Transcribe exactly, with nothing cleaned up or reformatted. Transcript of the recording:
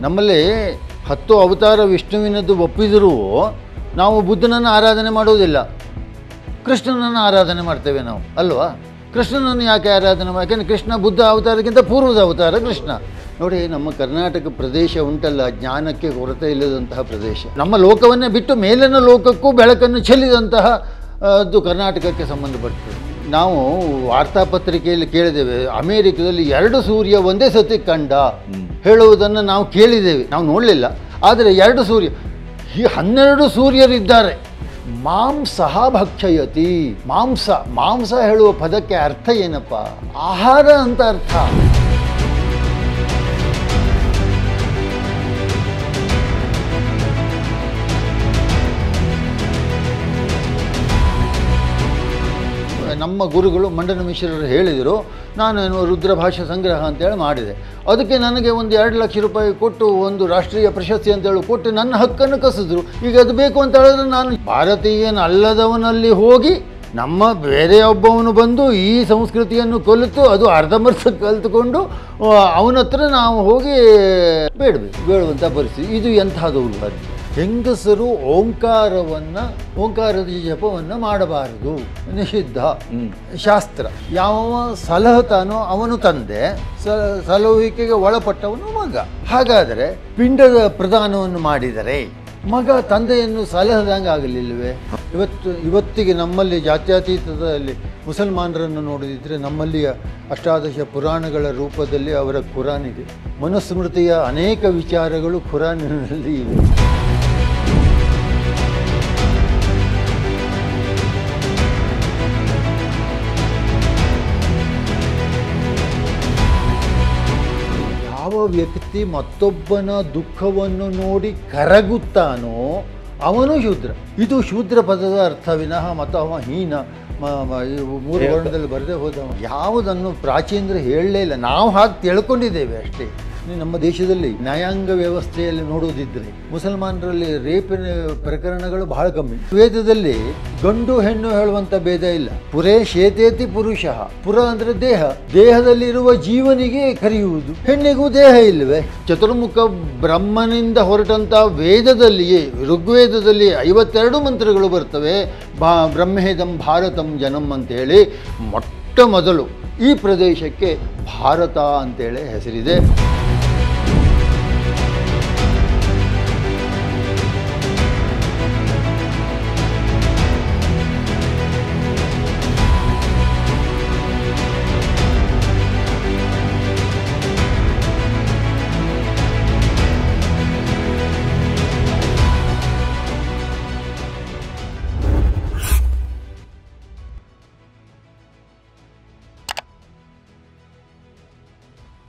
ನಮ್ಮಲ್ಲಿ ಹತ್ತು ಅವತಾರ ವಿಷ್ಣುವಿನದ್ದು ಒಪ್ಪಿದರೂ ನಾವು ಬುದ್ಧನನ್ನು ಆರಾಧನೆ ಮಾಡುವುದಿಲ್ಲ, ಕೃಷ್ಣನನ್ನು ಆರಾಧನೆ ಮಾಡ್ತೇವೆ ನಾವು ಅಲ್ವಾ. ಕೃಷ್ಣನನ್ನು ಯಾಕೆ ಆರಾಧನೆ ಮಾಡಿ? ಯಾಕೆಂದರೆ ಕೃಷ್ಣ ಬುದ್ಧ ಅವತಾರಕ್ಕಿಂತ ಪೂರ್ವದ ಅವತಾರ ಕೃಷ್ಣ. ನೋಡಿ, ನಮ್ಮ ಕರ್ನಾಟಕ ಪ್ರದೇಶ ಉಂಟಲ್ಲ, ಜ್ಞಾನಕ್ಕೆ ಕೊರತೆ ಇಲ್ಲದಂತಹ ಪ್ರದೇಶ. ನಮ್ಮ ಲೋಕವನ್ನೇ ಬಿಟ್ಟು ಮೇಲಿನ ಲೋಕಕ್ಕೂ ಬೆಳಕನ್ನು ಚೆಲ್ಲಿದಂತಹ ಅದು ಕರ್ನಾಟಕಕ್ಕೆ ಸಂಬಂಧಪಡ್ತದೆ. ನಾವು ವಾರ್ತಾಪತ್ರಿಕೆಯಲ್ಲಿ ಕೇಳಿದ್ದೇವೆ, ಅಮೇರಿಕದಲ್ಲಿ ಎರಡು ಸೂರ್ಯ ಒಂದೇ ಸತಿ ಕಂಡ ಹೇಳುವುದನ್ನು ನಾವು ಕೇಳಿದ್ದೇವೆ, ನಾವು ನೋಡಲಿಲ್ಲ. ಆದರೆ ಎರಡು ಸೂರ್ಯ, ಈ ಹನ್ನೆರಡು ಸೂರ್ಯರಿದ್ದಾರೆ. ಮಾಂಸಃ ಭಕ್ಷಯತಿ. ಮಾಂಸ ಮಾಂಸ ಹೇಳುವ ಪದಕ್ಕೆ ಅರ್ಥ ಏನಪ್ಪ? ಆಹಾರ ಅಂತ ಅರ್ಥ. ನಮ್ಮ ಗುರುಗಳು ಮಂಡನ ಮಿಶ್ರರು ಹೇಳಿದರು, ನಾನು ರುದ್ರಭಾಷಾ ಸಂಗ್ರಹ ಅಂತೇಳಿ ಮಾಡಿದೆ. ಅದಕ್ಕೆ ನನಗೆ ಒಂದು ಎರಡು ಲಕ್ಷ ರೂಪಾಯಿ ಕೊಟ್ಟು ಒಂದು ರಾಷ್ಟ್ರೀಯ ಪ್ರಶಸ್ತಿ ಅಂತೇಳಿ ಕೊಟ್ಟು ನನ್ನ ಹಕ್ಕನ್ನು ಕಸಿದ್ರು. ಈಗ ಅದು ಬೇಕು ಅಂತ ಹೇಳಿದ್ರೆ ನಾನು ಭಾರತೀಯನಲ್ಲದವನಲ್ಲಿ ಹೋಗಿ ನಮ್ಮ ಬೇರೆಯೊಬ್ಬವನು ಬಂದು ಈ ಸಂಸ್ಕೃತಿಯನ್ನು ಕಲಿತು ಅದು ಅರ್ಧಂಬರ್ಧ ಕಲಿತುಕೊಂಡು ಅವನ ಹತ್ರ ನಾವು ಹೋಗಿ ಬೇಡಬೇಕು ಬೇಡುವಂಥ ಪರಿಸ್ಥಿತಿ. ಇದು ಎಂಥದ್ದು? ಹೆಂಗಸರು ಓಂಕಾರವನ್ನು ಓಂಕಾರದ ಜಪವನ್ನು ಮಾಡಬಾರದು, ನಿಷಿದ್ಧ ಶಾಸ್ತ್ರ. ಯಾವ ಸಲಹುತ್ತಾನೋ ಅವನು ತಂದೆ, ಸ ಸಲಹುವಿಕೆಗೆ ಒಳಪಟ್ಟವನು ಮಗ. ಹಾಗಾದರೆ ಪಿಂಡದ ಪ್ರದಾನವನ್ನು ಮಾಡಿದರೆ ಮಗ ತಂದೆಯನ್ನು ಸಲಹದಂಗೆ ಆಗಲಿಲ್ಲವೇ? ಇವತ್ತು ಇವತ್ತಿಗೆ ನಮ್ಮಲ್ಲಿ ಜಾತ್ಯತೀತದಲ್ಲಿ ಮುಸಲ್ಮಾನರನ್ನು ನೋಡಿದರೆ ನಮ್ಮಲ್ಲಿಯ ಅಷ್ಟಾದಶ ಪುರಾಣಗಳ ರೂಪದಲ್ಲಿ ಅವರ ಖುರಾನ್ ಇದೆ. ಮನುಸ್ಮೃತಿಯ ಅನೇಕ ವಿಚಾರಗಳು ಖುರಾನಿನಲ್ಲಿ ಇವೆ. ಯಾವ ವ್ಯಕ್ತಿ ಮತ್ತೊಬ್ಬನ ದುಃಖವನ್ನು ನೋಡಿ ಕರಗುತ್ತಾನೋ ಅವನು ಶೂದ್ರ. ಇದು ಶೂದ್ರ ಪದದ ಅರ್ಥ ವಿನಃ ಮತ ಅವ ಹೀನ ಮೂರು ವರ್ಣದಲ್ಲಿ ಬರದೇ ಹೋದವ ಯಾವುದನ್ನು ಪ್ರಾಚೀನರು ಹೇಳಲೇ ಇಲ್ಲ. ನಾವು ಹಾಗೆ ತಿಳ್ಕೊಂಡಿದ್ದೇವೆ ಅಷ್ಟೇ. ನಮ್ಮ ದೇಶದಲ್ಲಿ ನ್ಯಾಯಾಂಗ ವ್ಯವಸ್ಥೆಯಲ್ಲಿ ನೋಡುವುದಿದ್ದರೆ ಮುಸಲ್ಮಾನರಲ್ಲಿ ರೇಪಿನ ಪ್ರಕರಣಗಳು ಬಹಳ ಕಮ್ಮಿ. ವೇದದಲ್ಲಿ ಗಂಡು ಹೆಣ್ಣು ಹೇಳುವಂಥ ಭೇದ ಇಲ್ಲ. ಪುರೇ ಶೇತೇತಿ ಪುರುಷ. ಪುರ ಅಂದರೆ ದೇಹ, ದೇಹದಲ್ಲಿರುವ ಜೀವನಿಗೆ ಕರೆಯುವುದು. ಹೆಣ್ಣಿಗೂ ದೇಹ ಇಲ್ಲವೇ? ಚತುರ್ಮುಖ ಬ್ರಹ್ಮನಿಂದ ಹೊರಟಂಥ ವೇದದಲ್ಲಿಯೇ ಋಗ್ವೇದದಲ್ಲಿ ಐವತ್ತೆರಡು ಮಂತ್ರಗಳು ಬರ್ತವೆ. ಬಾ ಬ್ರಹ್ಮೇದಂ ಭಾರತಂ ಜನಂ ಅಂತೇಳಿ ಮೊಟ್ಟ ಮೊದಲು ಈ ಪ್ರದೇಶಕ್ಕೆ ಭಾರತ ಅಂತೇಳಿ ಹೆಸರಿದೆ.